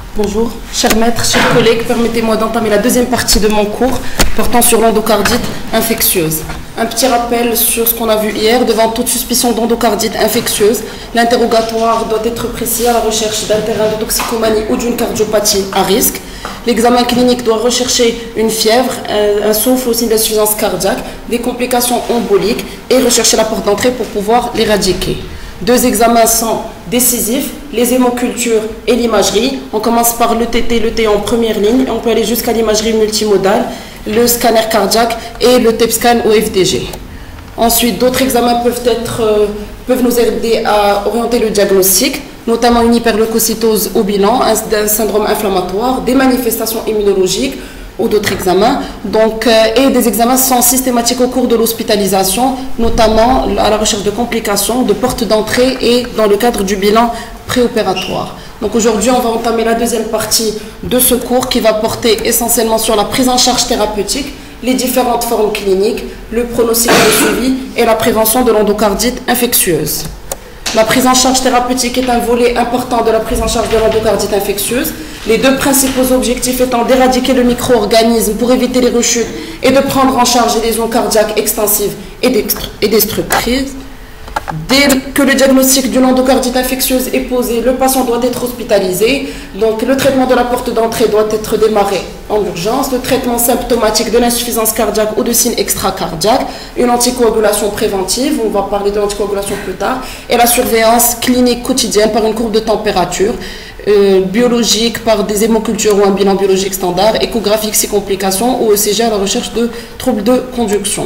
Bonjour, chers maîtres, chers collègues, permettez-moi d'entamer la deuxième partie de mon cours portant sur l'endocardite infectieuse. Un petit rappel sur ce qu'on a vu hier. Devant toute suspicion d'endocardite infectieuse, l'interrogatoire doit être précis à la recherche d'un terrain de toxicomanie ou d'une cardiopathie à risque. L'examen clinique doit rechercher une fièvre, un souffle, aussi d'insuffisance cardiaque, des complications emboliques et rechercher la porte d'entrée pour pouvoir l'éradiquer. Deux examens sont décisifs, les hémocultures et l'imagerie. On commence par l'ETT, l'ET en première ligne, et on peut aller jusqu'à l'imagerie multimodale, le scanner cardiaque et le TEP-scan au FDG. Ensuite, d'autres examens peuvent nous aider à orienter le diagnostic, notamment une hyperleucocytose au bilan, un syndrome inflammatoire, des manifestations immunologiques ou d'autres examens. Et des examens sont systématiques au cours de l'hospitalisation, notamment à la recherche de complications, de portes d'entrée et dans le cadre du bilan préopératoire. Donc aujourd'hui, on va entamer la deuxième partie de ce cours qui va porter essentiellement sur la prise en charge thérapeutique, les différentes formes cliniques, le pronostic de suivi et la prévention de l'endocardite infectieuse. La prise en charge thérapeutique est un volet important de la prise en charge de l'endocardite infectieuse. Les deux principaux objectifs étant d'éradiquer le micro-organisme pour éviter les rechutes et de prendre en charge les lésions cardiaques extensives et destructrices. Dès que le diagnostic d'une endocardite infectieuse est posé, le patient doit être hospitalisé. Donc le traitement de la porte d'entrée doit être démarré en urgence. Le traitement symptomatique de l'insuffisance cardiaque ou de signes extracardiaques, une anticoagulation préventive, on va parler de l'anticoagulation plus tard, et la surveillance clinique quotidienne par une courbe de température, biologique par des hémocultures ou un bilan biologique standard, échographique si complications ou ECG à la recherche de troubles de conduction.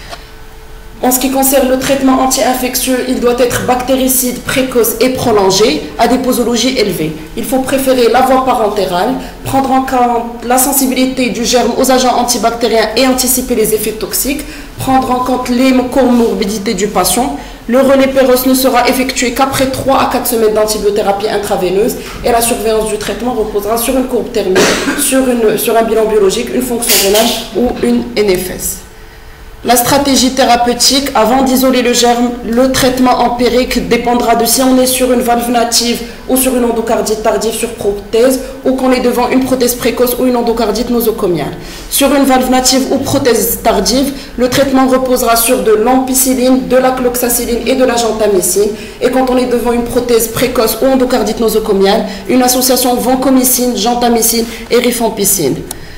En ce qui concerne le traitement anti-infectieux, il doit être bactéricide, précoce et prolongé à des posologies élevées. Il faut préférer la voie parentérale, prendre en compte la sensibilité du germe aux agents antibactériens et anticiper les effets toxiques, prendre en compte les comorbidités du patient. Le relais précoce ne sera effectué qu'après 3 à 4 semaines d'antibiothérapie intraveineuse et la surveillance du traitement reposera sur une courbe thermique, sur un bilan biologique, une fonction rénale ou une NFS. La stratégie thérapeutique, avant d'isoler le germe, le traitement empirique dépendra de si on est sur une valve native ou sur une endocardite tardive sur prothèse ou qu'on est devant une prothèse précoce ou une endocardite nosocomiale. Sur une valve native ou prothèse tardive, le traitement reposera sur de l'ampicilline, de la cloxacilline et de la gentamicine. Et quand on est devant une prothèse précoce ou endocardite nosocomiale, une association vancomycine, gentamicine et rifampicine.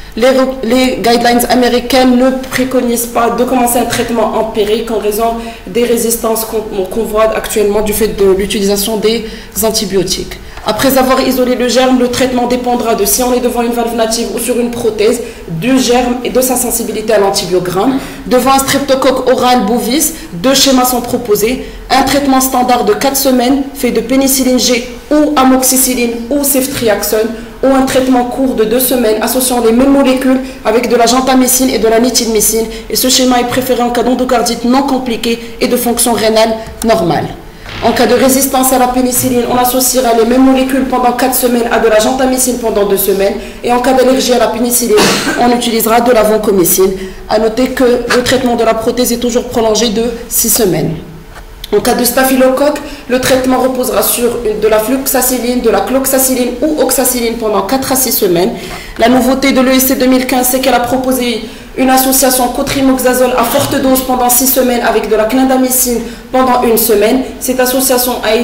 Les guidelines américaines ne préconisent pas de commencer un traitement empirique en raison des résistances qu'on voit actuellement du fait de l'utilisation des antibiotiques. Après avoir isolé le germe, le traitement dépendra de si on est devant une valve native ou sur une prothèse, du germe et de sa sensibilité à l'antibiogramme. Devant un streptocoque oral bovis, deux schémas sont proposés. Un traitement standard de 4 semaines fait de pénicilline G ou amoxicilline ou ceftriaxone, ou un traitement court de 2 semaines associant les mêmes molécules avec de la gentamicine et de la nitidmycine. Et ce schéma est préféré en cas d'endocardite non compliquée et de fonction rénale normale. En cas de résistance à la pénicilline, on associera les mêmes molécules pendant 4 semaines à de la gentamicine pendant 2 semaines. Et en cas d'allergie à la pénicilline, on utilisera de la vancomycine. A noter que le traitement de la prothèse est toujours prolongé de 6 semaines. En cas de staphylocoque, le traitement reposera sur de la fluxacilline, de la cloxacilline ou oxacilline pendant 4 à 6 semaines. La nouveauté de l'ESC 2015, c'est qu'elle a proposé une association cotrimoxazole à forte dose pendant 6 semaines avec de la clindamycine pendant 1 semaine. Cette association a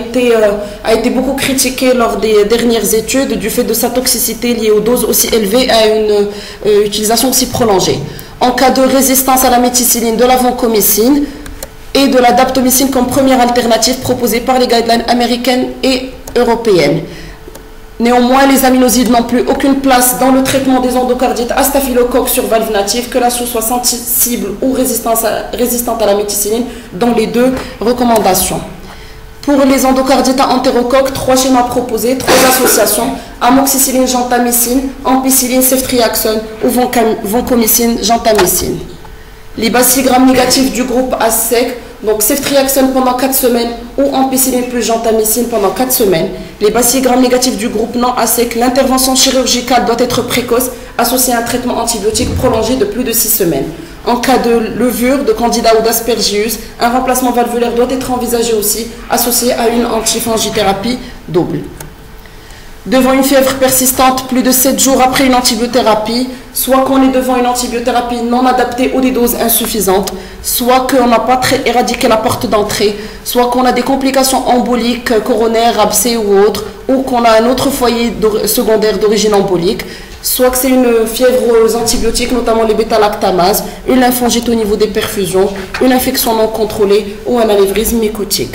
été beaucoup critiquée lors des dernières études du fait de sa toxicité liée aux doses aussi élevées et à une utilisation aussi prolongée. En cas de résistance à la méticilline, de la vancomycine et de la daptomycine comme première alternative proposée par les guidelines américaines et européennes. Néanmoins, les aminosides n'ont plus aucune place dans le traitement des endocardites à staphylocoque sur valve native, que la souche soit sensible ou résistante à la méticilline dans les 2 recommandations. Pour les endocardites à entérocoque, 3 schémas proposés, 3 associations, amoxicilline, gentamicine, ampicilline, ceftriaxone ou vancomycine, gentamicine. Les bacilles gram négatifs du groupe A sec, donc ceftriaxone pendant 4 semaines ou ampicilline plus gentamicine pendant 4 semaines. Les bacilles gram négatifs du groupe non A sec, l'intervention chirurgicale doit être précoce, associée à un traitement antibiotique prolongé de plus de 6 semaines. En cas de levure, de candida ou d'aspergillus, un remplacement valvulaire doit être envisagé aussi, associé à une antifangithérapie double. devant une fièvre persistante plus de 7 jours après une antibiothérapie, soit qu'on est devant une antibiothérapie non adaptée ou des doses insuffisantes, soit qu'on n'a pas éradiqué la porte d'entrée, soit qu'on a des complications emboliques, coronaires, abcès ou autres, ou qu'on a un autre foyer secondaire d'origine embolique, soit que c'est une fièvre aux antibiotiques, notamment les bêta-lactamases, une lymphangite au niveau des perfusions, une infection non contrôlée ou un anévrisme mycotique.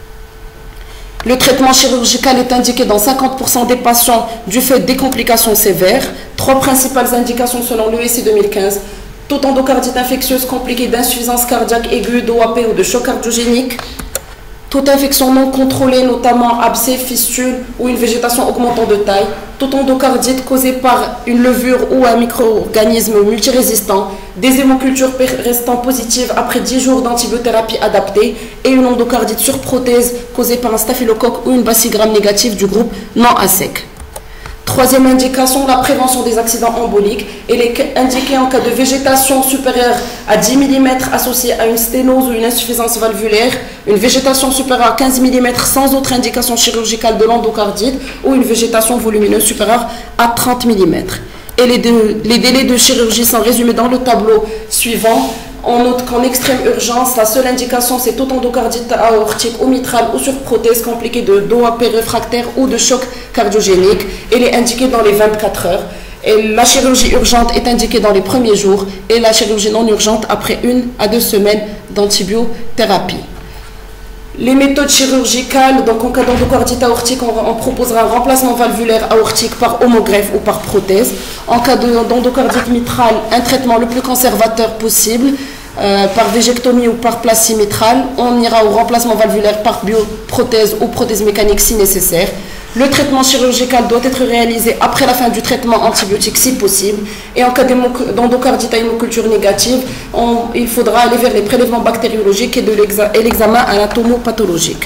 Le traitement chirurgical est indiqué dans 50% des patients du fait des complications sévères. 3 principales indications selon l'ESC 2015. Toute endocardite infectieuse compliquée d'insuffisance cardiaque aiguë, d'OAP ou de choc cardiogénique. Toute infection non contrôlée, notamment abcès, fistule ou une végétation augmentant de taille. Toute endocardite causée par une levure ou un micro-organisme multirésistant. Des hémocultures restant positives après 10 jours d'antibiothérapie adaptée. Et une endocardite sur prothèse causée par un staphylocoque ou une bacille gram négative du groupe non ASEC. 3e indication, la prévention des accidents emboliques. Elle est indiquée en cas de végétation supérieure à 10 mm associée à une sténose ou une insuffisance valvulaire, une végétation supérieure à 15 mm sans autre indication chirurgicale de l'endocardite ou une végétation volumineuse supérieure à 30 mm. Et les délais de chirurgie sont résumés dans le tableau suivant. On note qu'en extrême urgence, la seule indication, c'est toute endocardite aortique ou mitrale ou sur prothèse compliquée de d'OAP réfractaire ou de choc cardiogénique. Elle est indiquée dans les 24 heures. Et la chirurgie urgente est indiquée dans les premiers jours et la chirurgie non urgente après 1 à 2 semaines d'antibiothérapie. Les méthodes chirurgicales, donc en cas d'endocardite aortique, on proposera un remplacement valvulaire aortique par homogreffe ou par prothèse. En cas d'endocardite mitrale, un traitement le plus conservateur possible, par végectomie ou par plasie mitrale. On ira au remplacement valvulaire par bioprothèse ou prothèse mécanique si nécessaire. Le traitement chirurgical doit être réalisé après la fin du traitement antibiotique si possible. Et en cas d'endocardite à hémoculture négative, il faudra aller vers les prélèvements bactériologiques et l'examen anatomopathologique.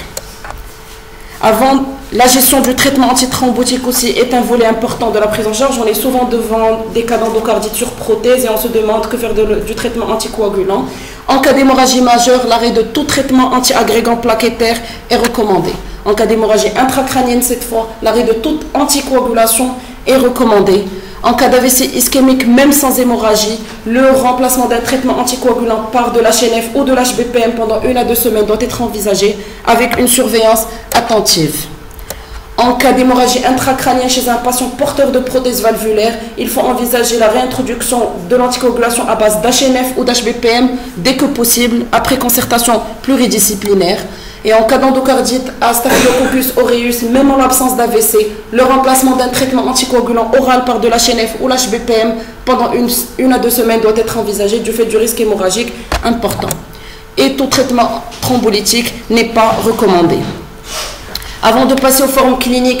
Avant, la gestion du traitement antithrombotique aussi est un volet important de la prise en charge. On est souvent devant des cas d'endocardite sur prothèse et on se demande que faire du traitement anticoagulant. En cas d'hémorragie majeure, l'arrêt de tout traitement anti-agrégant plaquettaire est recommandé. En cas d'hémorragie intracrânienne, cette fois, l'arrêt de toute anticoagulation est recommandé. En cas d'AVC ischémique, même sans hémorragie, le remplacement d'un traitement anticoagulant par de l'HNF ou de l'HBPM pendant 1 à 2 semaines doit être envisagé avec une surveillance attentive. En cas d'hémorragie intracrânienne chez un patient porteur de prothèse valvulaire, il faut envisager la réintroduction de l'anticoagulation à base d'HNF ou d'HBPM dès que possible, après concertation pluridisciplinaire. Et en cas d'endocardite à Staphylococcus aureus, même en l'absence d'AVC, le remplacement d'un traitement anticoagulant oral par de l'HNF ou l'HBPM pendant 1 à 2 semaines doit être envisagé du fait du risque hémorragique important. Et tout traitement thrombolytique n'est pas recommandé. Avant de passer aux formes cliniques,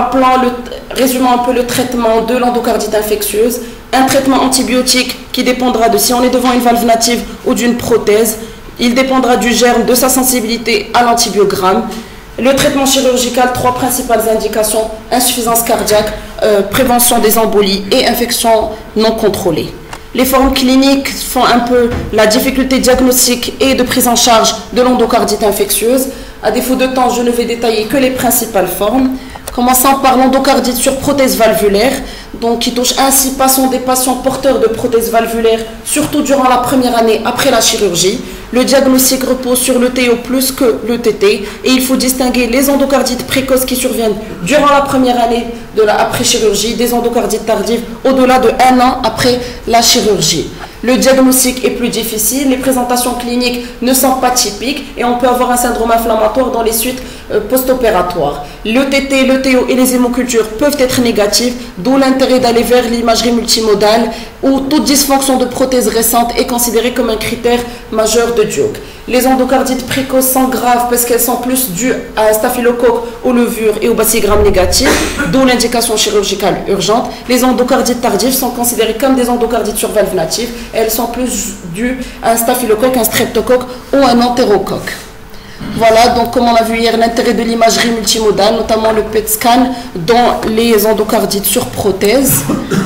résumons un peu le traitement de l'endocardite infectieuse. Un traitement antibiotique qui dépendra de si on est devant une valve native ou d'une prothèse. Il dépendra du germe, de sa sensibilité à l'antibiogramme. Le traitement chirurgical, 3 principales indications: insuffisance cardiaque, prévention des embolies et infection non contrôlée. Les formes cliniques font un peu la difficulté diagnostique et de prise en charge de l'endocardite infectieuse. À défaut de temps, je ne vais détailler que les principales formes. Commençant par l'endocardite sur prothèse valvulaire, donc qui touche ainsi des patients porteurs de prothèse valvulaire, surtout durant la première année après la chirurgie. Le diagnostic repose sur le TO plus que le TT et il faut distinguer les endocardites précoces qui surviennent durant la première année de la après-chirurgie des endocardites tardives au-delà de 1 an après la chirurgie. Le diagnostic est plus difficile, les présentations cliniques ne sont pas typiques et on peut avoir un syndrome inflammatoire dans les suites post-opératoires. Le TT, le TO et les hémocultures peuvent être négatives, d'où l'intérêt d'aller vers l'imagerie multimodale où toute dysfonction de prothèse récente est considérée comme un critère majeur de Duke. Les endocardites précoces sont graves parce qu'elles sont plus dues à un staphylocoque, aux levures et aux bacilles gram négatives, d'où l'indication chirurgicale urgente. Les endocardites tardives sont considérées comme des endocardites sur valve native. Elles sont plus dues à un staphylocoque, un streptocoque ou un entérocoque. Voilà, donc comme on a vu hier, l'intérêt de l'imagerie multimodale, notamment le PET scan dans les endocardites sur prothèse.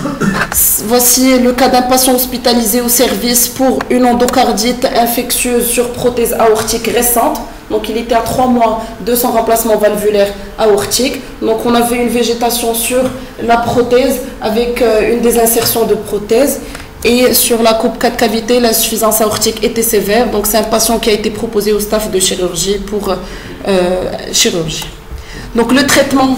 Voici le cas d'un patient hospitalisé au service pour une endocardite infectieuse sur prothèse aortique récente. Donc il était à 3 mois de son remplacement valvulaire aortique. Donc on avait une végétation sur la prothèse avec une désinsertion de prothèse. Et sur la coupe 4 cavités, l'insuffisance aortique était sévère. Donc c'est un patient qui a été proposé au staff de chirurgie pour chirurgie. Donc le traitement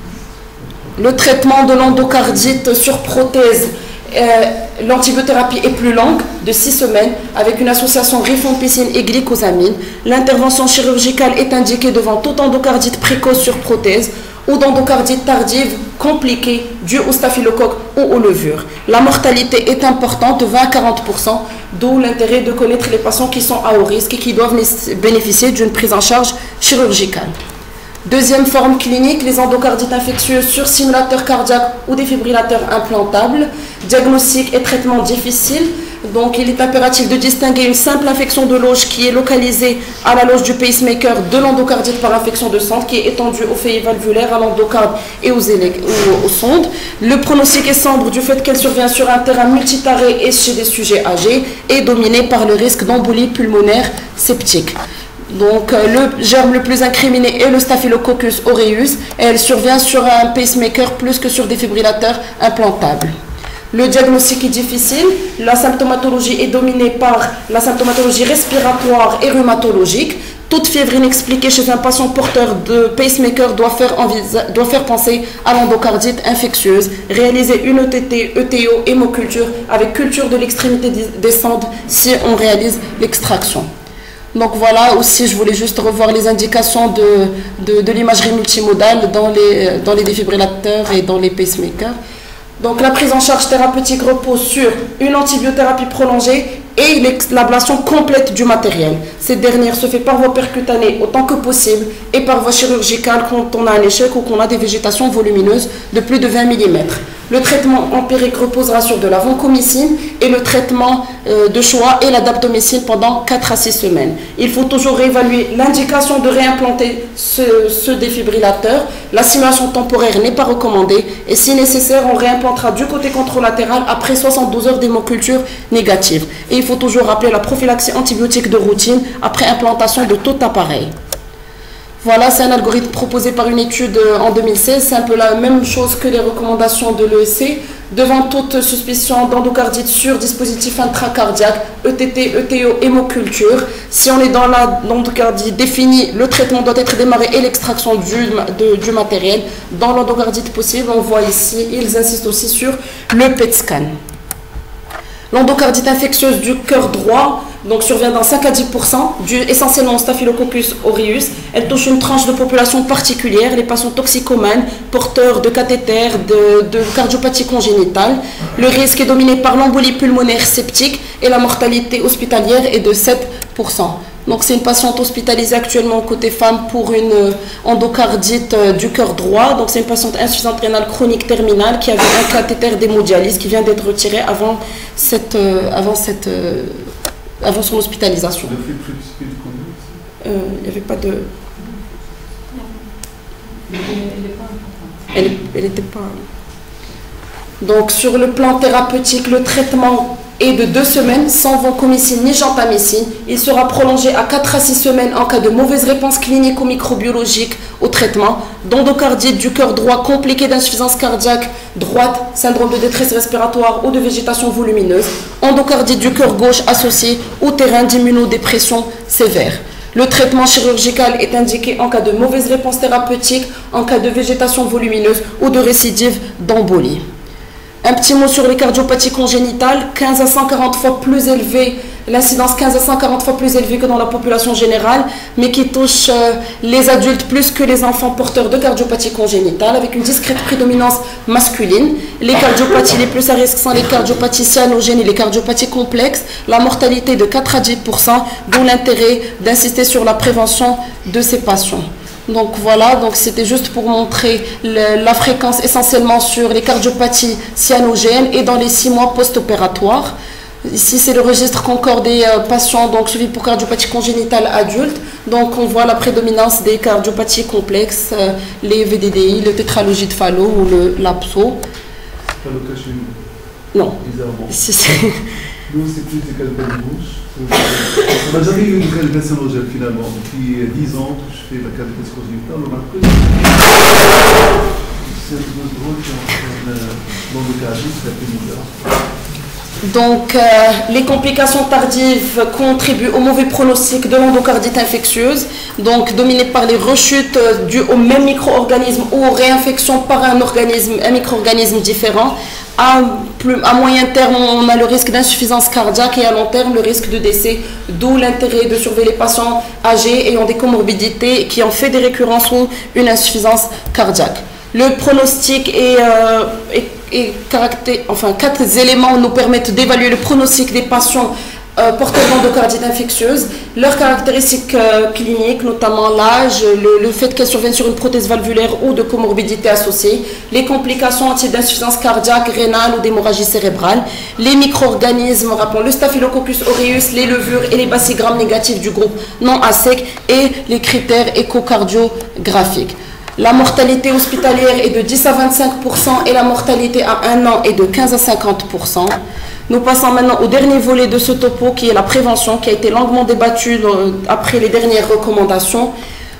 de l'endocardite sur prothèse, l'antibiothérapie est plus longue, de 6 semaines, avec une association rifampicine et glycosamine. L'intervention chirurgicale est indiquée devant toute endocardite précoce sur prothèse ou d'endocardite tardive compliquée due au staphylocoque ou aux levures. La mortalité est importante, 20 à 40%, d'où l'intérêt de connaître les patients qui sont à haut risque et qui doivent bénéficier d'une prise en charge chirurgicale. Deuxième forme clinique, les endocardites infectieuses sur simulateur cardiaque ou défibrillateur implantable. Diagnostic et traitement difficile. Donc il est impératif de distinguer une simple infection de loge qui est localisée à la loge du pacemaker de l'endocardite par infection de centre qui est étendue au feuillet valvulaire, à l'endocarde et aux sondes. Le pronostic est sombre du fait qu'elle survient sur un terrain multitaré et chez des sujets âgés et dominé par le risque d'embolie pulmonaire septique. Donc le germe le plus incriminé est le Staphylococcus aureus et elle survient sur un pacemaker plus que sur des défibrillateurs implantables. Le diagnostic est difficile, la symptomatologie est dominée par la symptomatologie respiratoire et rhumatologique. Toute fièvre inexpliquée chez un patient porteur de pacemaker doit faire penser à l'endocardite infectieuse. Réaliser une ETT, ETO, hémoculture avec culture de l'extrémité descendante si on réalise l'extraction. Donc voilà, aussi je voulais juste revoir les indications de l'imagerie multimodale dans les défibrillateurs et dans les pacemakers. Donc la prise en charge thérapeutique repose sur une antibiothérapie prolongée et l'ablation complète du matériel. Cette dernière se fait par voie percutanée autant que possible et par voie chirurgicale quand on a un échec ou qu'on a des végétations volumineuses de plus de 20 mm. Le traitement empirique reposera sur de la vancomycine et le traitement de choix est la daptomycine pendant 4 à 6 semaines. Il faut toujours évaluer l'indication de réimplanter ce défibrillateur. La simulation temporaire n'est pas recommandée et si nécessaire, on réimplantera du côté contralatéral après 72 heures d'hémoculture négative. Et il faut toujours rappeler la prophylaxie antibiotique de routine après implantation de tout appareil. Voilà, c'est un algorithme proposé par une étude en 2016. C'est un peu la même chose que les recommandations de l'ESC. Devant toute suspicion d'endocardite sur dispositif intracardiaque, ETT, ETO, hémoculture. Si on est dans l'endocardite définie, le traitement doit être démarré et l'extraction du matériel. Dans l'endocardite possible, on voit ici, ils insistent aussi sur le PET scan. L'endocardite infectieuse du cœur droit donc survient dans 5 à 10%, dû essentiellement au Staphylococcus aureus. Elle touche une tranche de population particulière, les patients toxicomanes, porteurs de cathéters, de cardiopathie congénitale. Le risque est dominé par l'embolie pulmonaire septique et la mortalité hospitalière est de 7%. Donc c'est une patiente hospitalisée actuellement côté femme pour une endocardite du cœur droit. Donc c'est une patiente insuffisante rénale chronique terminale qui avait un cathéter d'hémodialyse qui vient d'être retiré avant son hospitalisation. Il n'y avait pas de... Elle n'était pas... Donc sur le plan thérapeutique, le traitement est de 2 semaines sans vancomycine ni gentamicine. Il sera prolongé à 4 à 6 semaines en cas de mauvaise réponse clinique ou microbiologique au traitement, d'endocardite du cœur droit compliqué d'insuffisance cardiaque droite, syndrome de détresse respiratoire ou de végétation volumineuse, endocardite du cœur gauche associé au terrain d'immunodépression sévère. Le traitement chirurgical est indiqué en cas de mauvaise réponse thérapeutique, en cas de végétation volumineuse ou de récidive d'embolie. Un petit mot sur les cardiopathies congénitales, 15 à 140 fois plus élevée, l'incidence 15 à 140 fois plus élevée que dans la population générale, mais qui touche les adultes plus que les enfants porteurs de cardiopathie congénitale, avec une discrète prédominance masculine. Les cardiopathies les plus à risque sont les cardiopathies cyanogènes et les cardiopathies complexes. La mortalité est de 4 à 10%, d'où l'intérêt d'insister sur la prévention de ces patients. Donc voilà, donc c'était juste pour montrer la fréquence essentiellement sur les cardiopathies cyanogènes et dans les 6 mois post-opératoires. Ici, c'est le registre Concorde des patients donc, suivis pour cardiopathie congénitale adulte. Donc on voit la prédominance des cardiopathies complexes, les VDDI, le tétralogie de Fallot ou le LAPSO. Non. Nous, c'est plus des calvaires de bouche. On n'a jamais eu de calvaire cyanogène finalement. Depuis 10 ans que je fais la calvaire conjugale, on a que c'est un peu drôle dans le cas c'est un peu bizarre. Donc, les complications tardives contribuent au mauvais pronostic de l'endocardite infectieuse, donc dominées par les rechutes dues au même micro-organisme ou aux réinfections par un micro-organisme différent. À moyen terme, on a le risque d'insuffisance cardiaque et à long terme, le risque de décès, d'où l'intérêt de surveiller les patients âgés ayant des comorbidités qui ont fait des récurrences ou une insuffisance cardiaque. Le pronostic quatre éléments nous permettent d'évaluer le pronostic des patients porteurs d'endocardite infectieuse, leurs caractéristiques cliniques, notamment l'âge, le fait qu'elles surviennent sur une prothèse valvulaire ou de comorbidité associée, les complications en type d'insuffisance cardiaque, rénale ou d'hémorragie cérébrale, les micro-organismes, rappelons le Staphylococcus aureus, les levures et les bacilles négatifs du groupe non ASEC et les critères échocardiographiques. La mortalité hospitalière est de 10 à 25% et la mortalité à 1 an est de 15 à 50%. Nous passons maintenant au dernier volet de ce topo qui est la prévention, qui a été longuement débattue après les dernières recommandations.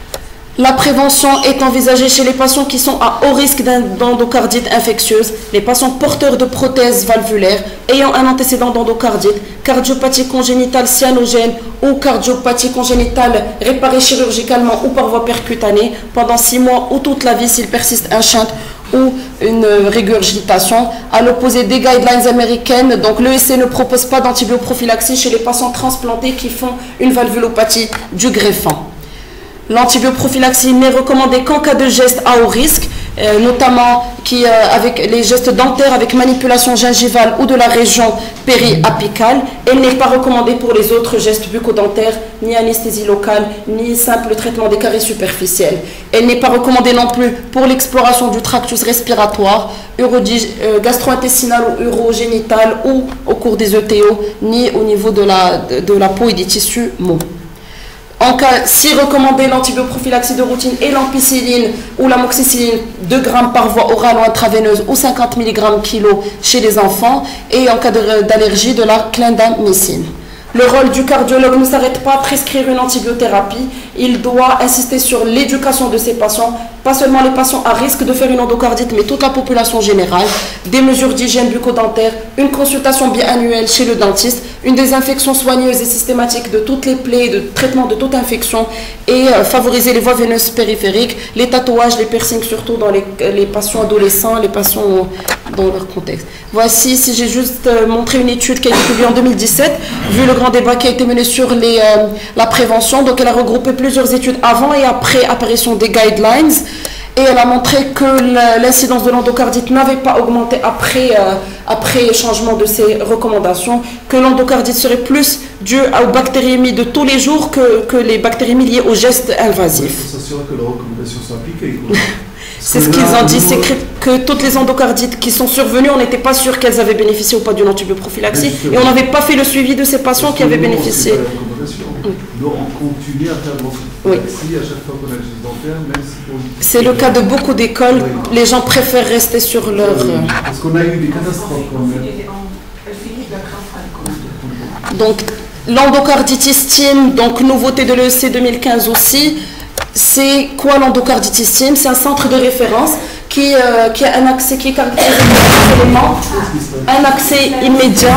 La prévention est envisagée chez les patients qui sont à haut risque d'endocardite infectieuse, les patients porteurs de prothèses valvulaires, ayant un antécédent d'endocardite, cardiopathie congénitale cyanogène ou cardiopathie congénitale réparée chirurgicalement ou par voie percutanée pendant 6 mois ou toute la vie s'il persiste un shunt ou une régurgitation. À l'opposé des guidelines américaines, donc l'ESC ne propose pas d'antibioprophylaxie chez les patients transplantés qui font une valvulopathie du greffon. L'antibioprophylaxie n'est recommandée qu'en cas de gestes à haut risque, notamment avec les gestes dentaires avec manipulation gingivale ou de la région périapicale. Elle n'est pas recommandée pour les autres gestes bucco-dentaires, ni anesthésie locale, ni simple traitement des caries superficielles. Elle n'est pas recommandée non plus pour l'exploration du tractus respiratoire, gastro-intestinal ou urogénital ou au cours des ETO, ni au niveau de la peau et des tissus mous. En cas, si recommandé, l'antibioprophylaxie de routine est l'ampicilline ou l'amoxicilline 2 grammes par voie orale ou intraveineuse ou 50 mg kg chez les enfants et en cas d'allergie de la clindamycine. Le rôle du cardiologue ne s'arrête pas à prescrire une antibiothérapie, il doit insister sur l'éducation de ses patients, pas seulement les patients à risque de faire une endocardite, mais toute la population générale, des mesures d'hygiène bucco-dentaire, une consultation biannuelle chez le dentiste, une désinfection soigneuse et systématique de toutes les plaies, de traitement de toute infection et favoriser les voies veineuses périphériques, les tatouages, les piercings, surtout dans les patients adolescents, les patients dans leur contexte. Voici, si j'ai juste montré une étude qui a été publiée en 2017, vu le grand débat qui a été mené sur la prévention. Donc elle a regroupé plusieurs études avant et après apparition des guidelines et elle a montré que l'incidence de l'endocardite n'avait pas augmenté après changement de ces recommandations, que l'endocardite serait plus due aux bactériémies de tous les jours que les bactériémies liées aux gestes invasifs. Il faut s'assurer que les recommandations sont appliquées. C'est ce qu'ils ont dit, c'est que toutes les endocardites qui sont survenues, on n'était pas sûr qu'elles avaient bénéficié ou pas d'une antibioprophylaxie et on n'avait pas fait le suivi de ces patients qui avaient bénéficié. Nous, on continue à faire prophylaxie à chaque fois qu'on a le geste dentaire, même si c'est le cas de beaucoup d'écoles, les gens préfèrent rester sur leur... Parce qu'on a eu des catastrophes quand même. Donc, l'endocarditisme, donc nouveauté de l'ESC 2015 aussi. C'est quoi l'endocarditisme? C'est un centre de référence qui a un accès qui est caractérisé par des éléments, un accès immédiat.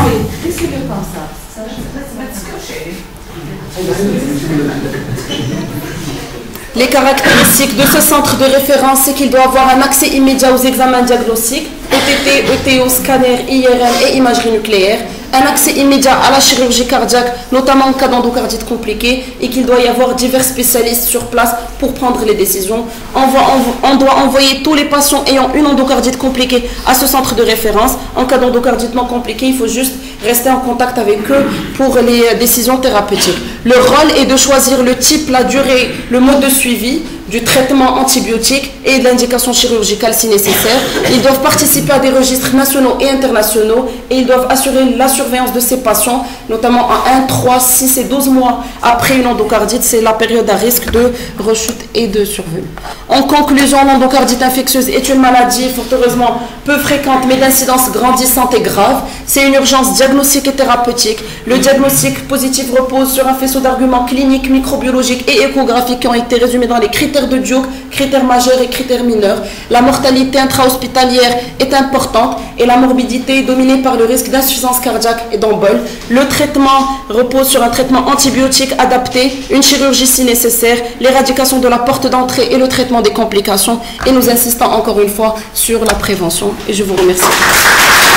Les caractéristiques de ce centre de référence, c'est qu'il doit avoir un accès immédiat aux examens diagnostiques, ETT, ETO, scanner, IRM et imagerie nucléaire, un accès immédiat à la chirurgie cardiaque, notamment en cas d'endocardite compliquée, et qu'il doit y avoir divers spécialistes sur place pour prendre les décisions. On doit envoyer tous les patients ayant une endocardite compliquée à ce centre de référence. En cas d'endocardite non compliquée, il faut juste rester en contact avec eux pour les décisions thérapeutiques. Le rôle est de choisir le type, la durée, le mode de suivi, du traitement antibiotique et de l'indication chirurgicale si nécessaire. Ils doivent participer à des registres nationaux et internationaux et ils doivent assurer la surveillance de ces patients, notamment en 1, 3, 6 et 12 mois après une endocardite. C'est la période à risque de rechute et de survenue. En conclusion, l'endocardite infectieuse est une maladie fort heureusement peu fréquente mais d'incidence grandissante et grave. C'est une urgence diagnostique et thérapeutique. Le diagnostic positif repose sur un faisceau d'arguments cliniques, microbiologiques et échographiques qui ont été résumés dans les critères de Duke, critères majeurs et critères mineurs. La mortalité intra-hospitalière est importante et la morbidité est dominée par le risque d'insuffisance cardiaque et d'embole. Le traitement repose sur un traitement antibiotique adapté, une chirurgie si nécessaire, l'éradication de la porte d'entrée et le traitement des complications. Et nous insistons encore une fois sur la prévention. Et je vous remercie.